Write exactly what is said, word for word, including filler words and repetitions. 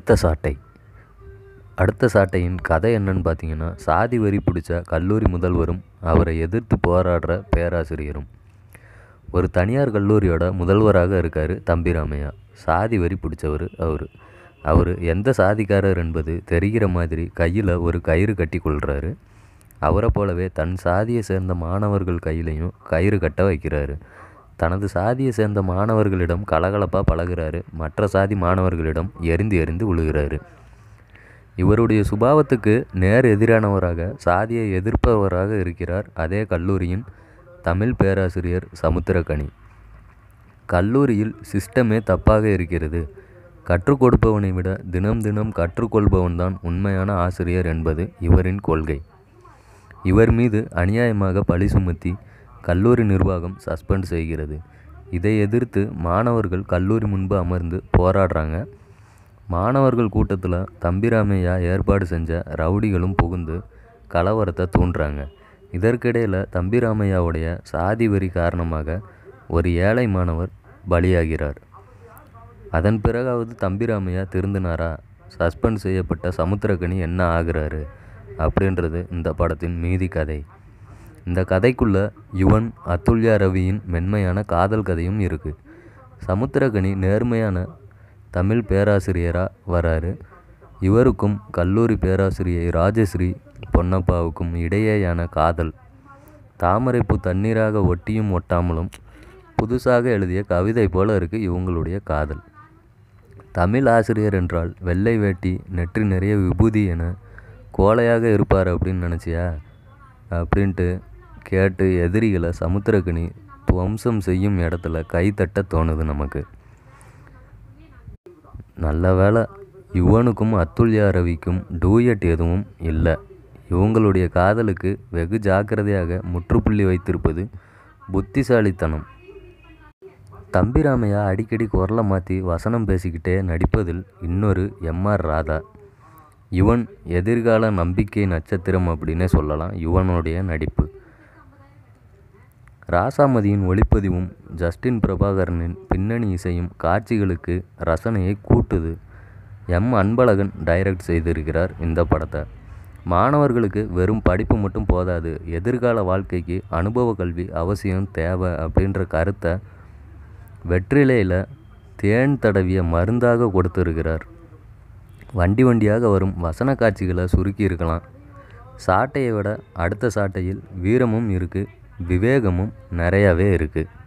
அடுத்த சாட்டை. அடுத்த சாட்டையின் கதை என்னன்னு பார்த்தீங்கன்னா, சாதி வெறி பிடிச்ச கல்லூரி முதல்வரும் அவரை எதிர்த்து போராடுற பேராசிரியரும். ஒரு தனியார் கல்லூரியோட முதல்வராக இருக்கார் தம்பிராமையா. சாதி வெறி பிடிச்சவர் அவர். அவர் எந்த சாதிக்காரர் என்பது தெரிகிற மாதிரி கையில் ஒரு கயிறு கட்டி கொள்கிறாரு. அவரை போலவே தன் சாதியை சேர்ந்த மாணவர்கள் கையிலையும் கயிறு கட்ட வைக்கிறாரு. தனது சாதியை சேர்ந்த மாணவர்களிடம் கலகலப்பாக பழகிறாரு. மற்ற சாதி மாணவர்களிடம் எரிந்து எரிந்து விழுகிறாரு. இவருடைய சுபாவத்துக்கு நேர் எதிரானவராக சாதியை எதிர்ப்பவராக இருக்கிறார் அதே கல்லூரியின் தமிழ் பேராசிரியர் சமுத்திரக்கனி. கல்லூரியில் சிஸ்டமே தப்பாக இருக்கிறது. கற்றுக் கொடுப்பவனை விட தினம் தினம் கற்றுக்கொள்பவன்தான் உண்மையான ஆசிரியர் என்பது இவரின் கொள்கை. இவர் மீது அநியாயமாக பழி சுமத்தி கல்லூரி நிர்வாகம் சஸ்பெண்ட் செய்கிறது. இதை எதிர்த்து மாணவர்கள் கல்லூரி முன்பு அமர்ந்து போராடுறாங்க. மாணவர்கள் கூட்டத்தில் தம்பிராமையா ஏற்பாடு செஞ்ச ரவுடிகளும் புகுந்து கலவரத்தை தூண்டுறாங்க. இதற்கிடையில் தம்பிராமையாவுடைய சாதி வெறி காரணமாக ஒரு ஏழை மாணவர் பலியாகிறார். அதன் பிறகாவது தம்பிராமையா திருந்தினாரா? சஸ்பெண்ட் செய்யப்பட்ட சமுத்திரக்கனி என்ன ஆகிறாரு அப்படின்றது இந்த படத்தின் மீதி கதை. இந்த கதைக்குள்ள யுவன் அதுல்யா ரவியின் மென்மையான காதல் கதையும் இருக்குது. சமுத்திரக்கனி நேர்மையான தமிழ் பேராசிரியராக வராரு. இவருக்கும் கல்லூரி பேராசிரியை ராஜஸ்ரீ பொன்னப்பாவுக்கும் இடையேயான காதல் தாமரைப்பூ தண்ணீராக ஒட்டியும் ஒட்டாமலும் புதுசாக எழுதிய கவிதை போல இருக்குது இவங்களுடைய காதல். தமிழ் ஆசிரியர் என்றால் வெள்ளை வேட்டி, நெற்றி நிறைய விபூதி என கோலையாக இருப்பார் அப்படின்னு நினச்சியா அப்படின்ட்டு கேட்டு எதிரிகளை சமுத்திரக்கனி துவம்சம் செய்யும் இடத்துல கைத்தட்ட தோணுது நமக்கு. நல்ல வேளை யுவனுக்கும் அதுல்யா ரவிக்கும் டூயட் எதுவும் இல்லை. இவங்களுடைய காதலுக்கு வெகு ஜாக்கிரதையாக முற்றுப்புள்ளி வைத்திருப்பது புத்திசாலித்தனம். தம்பிராமையா அடிக்கடி குரலை மாற்றி வசனம் பேசிக்கிட்டே நடிப்பதில் இன்னொரு எம்ஆர் ராதா. யுவன் எதிர்கால நம்பிக்கை நட்சத்திரம் அப்படின்னே சொல்லலாம் யுவனுடைய நடிப்பு. ராசாமதியின் ஒளிப்பதிவும் ஜஸ்டின் பிரபாகரனின் பின்னணி இசையும் காட்சிகளுக்கு ரசனையை கூட்டுது. எம் அன்பழகன் டைரக்ட் செய்திருக்கிறார் இந்த படத்தை. மாணவர்களுக்கு வெறும் படிப்பு மட்டும் போதாது, எதிர்கால வாழ்க்கைக்கு அனுபவ கல்வி அவசியம் தேவை அப்படின்ற கருத்தை வெற்றிலையில் தேன் தடவிய மருந்தாக கொடுத்துருக்கிறார். வண்டி வண்டியாக வரும் வசன காட்சிகளை சுருக்கி இருக்கலாம். சாட்டையை விட அடுத்த சாட்டையில் வீரமும் இருக்குது, விவேகமும் நிறையாவே இருக்குது.